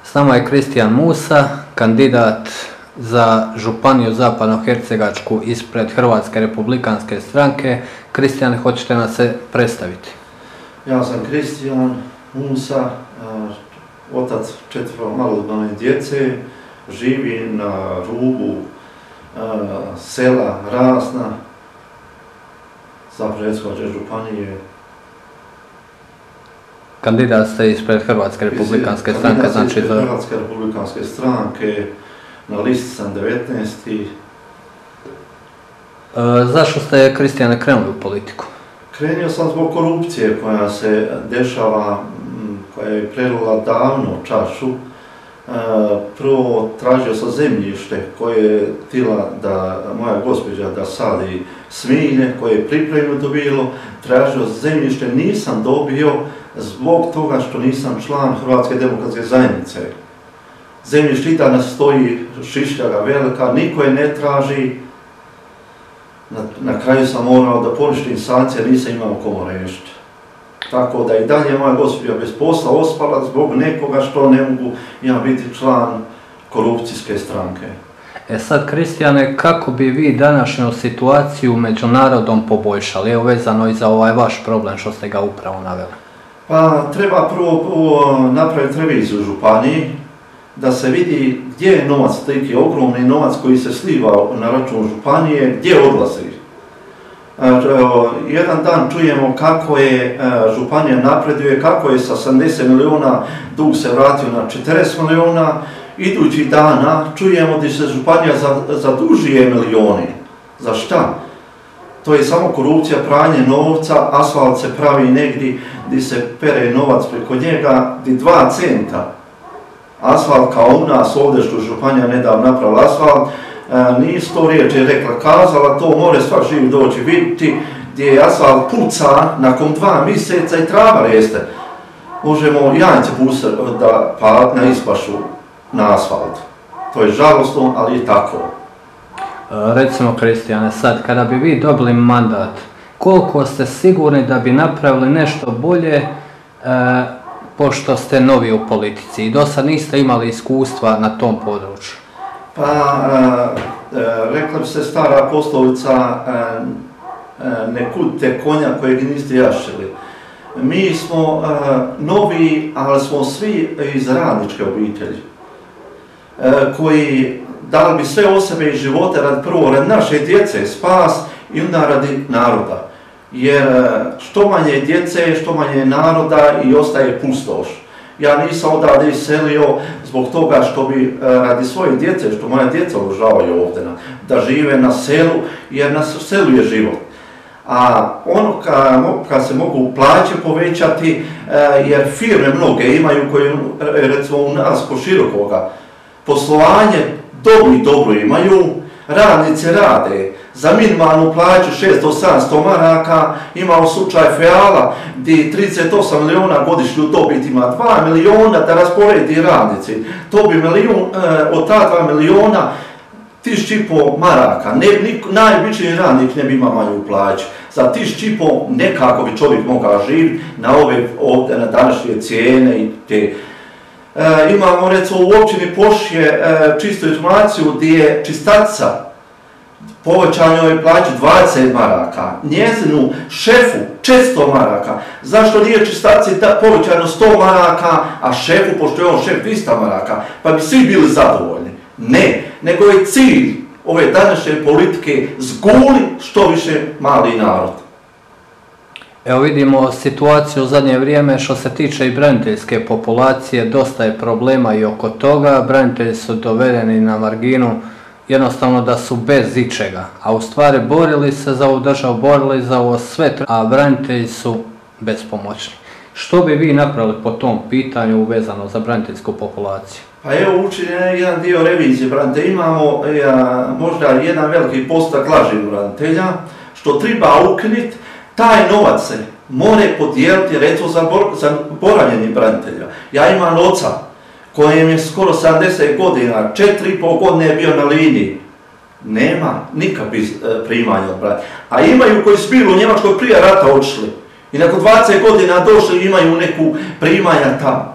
S nama je Kristijan Musa, kandidat za županiju Zapadnohercegovačku ispred Hrvatske republikanske stranke. Kristijan, hoćete nas se predstaviti? Ja sam Kristijan Musa, otac 4 malodobne djece, živim na rubu sela Rasna, Zapadnohercegovačke županije. Kandidat ste ispred Hrvatske republikanske stranke, znači za... Hrvatske republikanske stranke, na listi sam 19. Zašto ste, Kristijane, krenuli u politiku? Krenio sam zbog korupcije koja se dešava, koja je prelila davno čašu. Prvo tražio sam zemljište koje je htjela da moja gospođa da sadi svinje, koje je pripremljeno to bilo. Tražio zemljište, nisam dobio zbog toga što nisam član Hrvatske demokratske zajednice. Zemljište danas stoji šišljaga velika, niko je ne traži. Na kraju sam morao da poništim sankcije, nisam imao komu riješiti. Tako da i dalje moja gospođa bez posla ospala zbog nekoga što ne mogu ja biti član korupcijske stranke. Sad, Kristijane, kako bi vi današnju situaciju među narodom poboljšali? Evo, vezano i za ovaj vaš problem što ste ga upravo naveli. Pa treba prvo napraviti reviziju u županiji, da se vidi gdje je novac, taki ogromni novac koji se sliva na račun županije, gdje odlazi. Jedan dan čujemo kako je županija napreduje, kako je sa 70 milijuna dug se vratio na 40 milijuna. Idućih dana čujemo da se županija zadužuje milijoni. Za šta? To je samo korupcija, pranje novca, asfalt se pravi negdje gdje se pere novac preko njega, gdje 2 centa. Asfalt kao u nas ovdje što županija nedavno napravila asfalt, nisu to riječi rekla, kazala, to more svak živ doći vidjeti, gdje asfalt puca nakon 2 mjeseca i trava reste. Možemo janjce pustiti da palat na ispašu na asfalt. To je žalostno, ali i tako. Recimo, Kristijane, sad kada bi vi dobili mandat, koliko ste sigurni da bi napravili nešto bolje, pošto ste novi u politici i do sad niste imali iskustva na tom području? Pa, rekla bi se stara poslovica, ne kudite konja kojeg niste jašili. Mi smo novi, ali smo svi iz radničke obitelji, koji dali bi sve o sebe i živote prvo radi naše djece, spas i onda radi naroda. Jer što manje djece, što manje naroda i ostaje pustoš. Ja nisam odavde iselio zbog toga što bi radi svoje djece, što moja djeca obožavaju ovdje, da žive na selu, jer na selu je život. A ono kad se mogu plaće povećati, jer firme mnoge imaju koje, recimo u nas ko Širokoga, poslovanje dobro imaju, radnici rade za minimalnu plaću 600-700 maraka, imao slučaj Feala gdje 38 milijuna godišnju dobit ima 2 milijuna da rasporedi radnici. To bi od ta 2 milijuna 1500 maraka, najobičniji radnik ne bi imao manju plaću. Za 1500 nekako bi čovjek mogao živjeti na ovdje na današnje cijene i te. Imamo recimo u općini Pošje čistu informaciju gdje je čistačica povećanjoj plaći 20 maraka, njezinu šefu 400 maraka. Zašto nije čistačici povećano 100 maraka, a šefu, pošto je on šef 200 maraka, pa bi svi bili zadovoljni? Ne, nego je cilj ove današnje politike zguli što više mali narod. Evo vidimo situaciju u zadnje vrijeme što se tiče i braniteljske populacije, dosta je problema i oko toga. Branitelji su dovedeni na marginu, jednostavno da su bez ičega, a u stvari borili se za ovu državu, borili za ovo sve, a branitelji su bespomoćni. Što bi vi napravili po tom pitanju vezano za braniteljsku populaciju? Pa evo učinjen je jedan dio revizije branitelja, imamo možda jedan veliki postotak lažnih branitelja, što treba ukinuti. Taj novac se more podijeliti recimo za boravljenje branitelja. Ja imam oca kojem je skoro 70 godina, 4,5 godine je bio na liniji. Nema nikakvih primanja od branitelja. A imaju koji su bili u Njemačkoj prije rata otišli. I nakon 20 godina došli i imaju neku primanja tamo.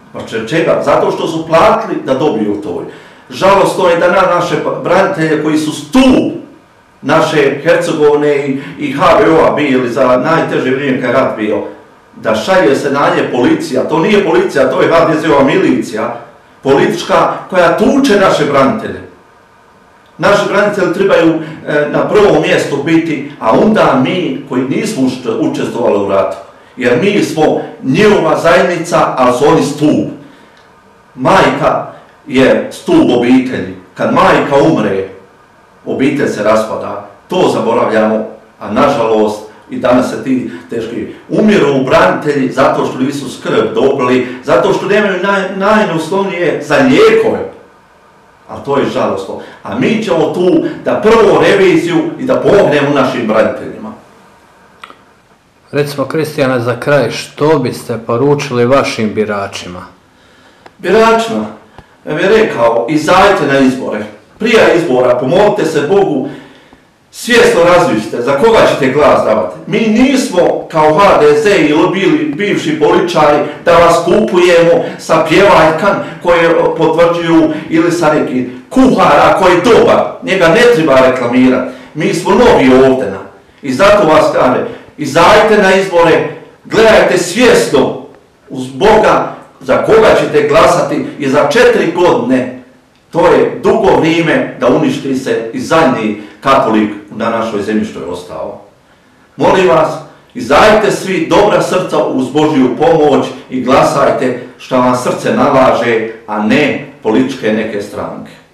Pa čega? Zato što su platili da dobiju to. Žalostno je da naše branitelje koji su stup naše Hercegovine i HVO-a bili za najteže vrijeme kad je rat bio, da šalje se na nje policija. To nije policija, to je HDZ-ova milicija politička koja tuče naše branitelje. Naši branitelji trebaju na prvom mjestu biti, a onda mi koji nismo učestvovali u ratu. Jer mi smo njihova zajednica, ali su oni stup. Majka je stup obitelji. Kad majka umre, obitelj se raspada. To zaboravljamo, a nažalost i danas se ti teški umiru branitelji zato što nisu skrb dobili, zato što nemaju najosnovnije za lijekove. A to je žalostno. A mi ćemo tu da prvo reviziju i da pomognemo našim braniteljima. Recimo, Kristijane, za kraj, što biste poručili vašim biračima? Biračima, ja bih rekao, izađite na izbore. Prije izbora pomolite se Bogu, svjesno razmišljite za koga ćete glas davati. Mi nismo kao HDZ ili bivši političari da vas kupujemo sa pjevaljkan koje potvrđuju ili sa nekim kuhara koji je dobar. Njega ne treba reklamirati. Mi smo novi ovdje. I zato vas kaže, izađite na izbore, gledajte svjesno uz Boga za koga ćete glasati i za 4 godine. To je dugo vrijeme da uništi se i zadnji katolik na našoj zemlji što je ostao. Molim vas, izađite svi dobra srca uz Božju pomoć i glasajte što vam srce nalaže, a ne političke neke stranke.